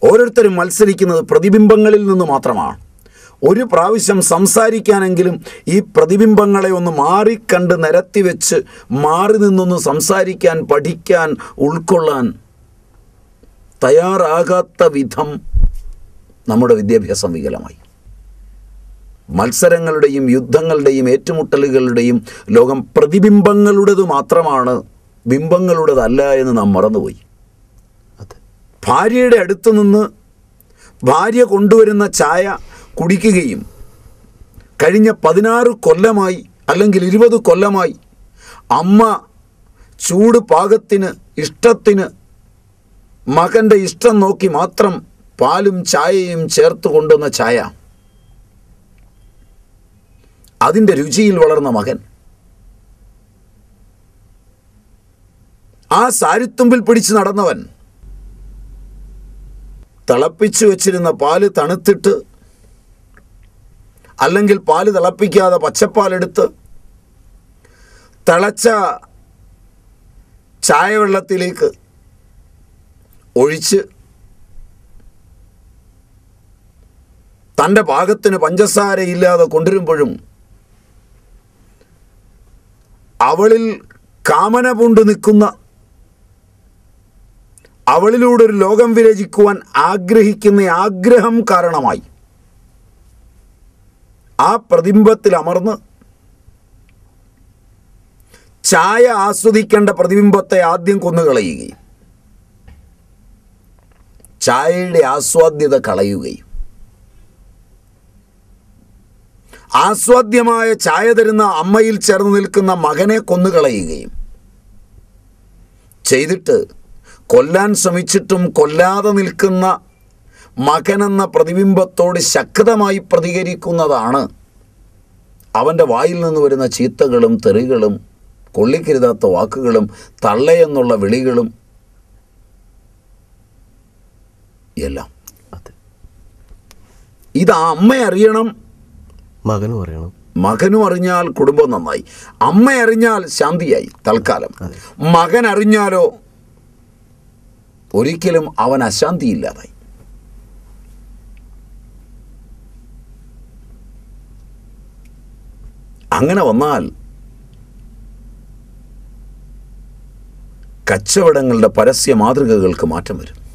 ഓരോരുത്തരും മത്സരിക്കുന്നത് പ്രതിബിംബങ്ങളിൽ നിന്ന് മാത്രമാണ്. ഒരു പ്രാവശ്യം സംസാരിക്കാനെങ്കിലും ഈ പ്രതിബിംബങ്ങളെ ഒന്ന് മാറിക്കണ്ട് നിരത്തി വെച്ച് മാറി നിന്നൊന്ന് സംസാരിക്കാൻ, പഠിക്കാൻ, ഉൾക്കൊള്ളാൻ തയ്യാറാകാത്ത വിധം നമ്മുടെ വിദ്യാഭ്യാസം വികലമായി. മത്സരങ്ങളുടെയും യുദ്ധങ്ങളുടെയും ഏറ്റുമുട്ടലുകളുടെയും ലോകം പ്രതിബിംബങ്ങളുടേത് മാത്രമാണ്, ബിംബങ്ങളുടേതല്ല എന്ന് നാം മറന്നുപോയി. ഭാര്യയുടെ അടുത്ത് നിന്ന് ഭാര്യ കൊണ്ടുവരുന്ന ചായ കുടിക്കുകയും കഴിഞ്ഞ 16 കൊല്ലമായി അല്ലെങ്കിൽ 20 കൊല്ലമായി അമ്മ ചൂട് പാകത്തിന് ഇഷ്ടത്തിന് മകൻ്റെ ഇഷ്ടം നോക്കി മാത്രം പാലും ചായയും ചേർത്ത് കൊണ്ടുവന്ന ചായ, അതിൻ്റെ രുചിയിൽ വളർന്ന മകൻ, ആ സാരിത്തുമ്പിൽ പിടിച്ച് നടന്നവൻ തിളപ്പിച്ചു വച്ചിരുന്ന പാല് തണുത്തിട്ട് അല്ലെങ്കിൽ പാല് തിളപ്പിക്കാതെ പച്ചപ്പാലെടുത്ത് തിളച്ച ചായവെള്ളത്തിലേക്ക് ഒഴിച്ച് തൻ്റെ പാകത്തിന് പഞ്ചസാരയില്ലാതെ കൊണ്ടുവരുമ്പോഴും അവളിൽ കാമന പൂണ്ടു നിൽക്കുന്ന, അവളിലൂടെ ഒരു ലോകം വിരചിക്കുവാൻ ആഗ്രഹിക്കുന്ന ആഗ്രഹം കാരണമായി ആ പ്രതിബിംബത്തിൽ അമർന്ന് ചായ ആസ്വദിക്കേണ്ട പ്രതിബിംബത്തെ ആദ്യം കൊന്നുകളയുകയും ചായയുടെ ആസ്വാദ്യത കളയുകയും ആസ്വാദ്യമായ ചായ തരുന്ന അമ്മയിൽ ചേർന്ന് നിൽക്കുന്ന മകനെ കൊന്നുകളയുകയും ചെയ്തിട്ട് കൊല്ലാൻ ശ്രമിച്ചിട്ടും കൊല്ലാതെ നിൽക്കുന്ന മകനെന്ന പ്രതിബിംബത്തോട് ശക്തമായി പ്രതികരിക്കുന്നതാണ് അവൻ്റെ വായിൽ നിന്ന് വരുന്ന ചീത്തകളും തെറികളും കൊള്ളിക്കരുതാത്ത വാക്കുകളും തള്ളയെന്നുള്ള വിളികളും എല്ലാം. ഇത് അമ്മ അറിയണം, മകനും അറിഞ്ഞാൽ കുടുംബം നന്നായി. അമ്മ അറിഞ്ഞാൽ ശാന്തിയായി തൽക്കാലം. മകൻ അറിഞ്ഞാലോ ഒരിക്കലും അവൻ അശാന്തിയില്ലാതായി. അങ്ങനെ വന്നാൽ കച്ചവടങ്ങളുടെ പരസ്യ മാതൃകകൾക്ക് മാറ്റം വരും.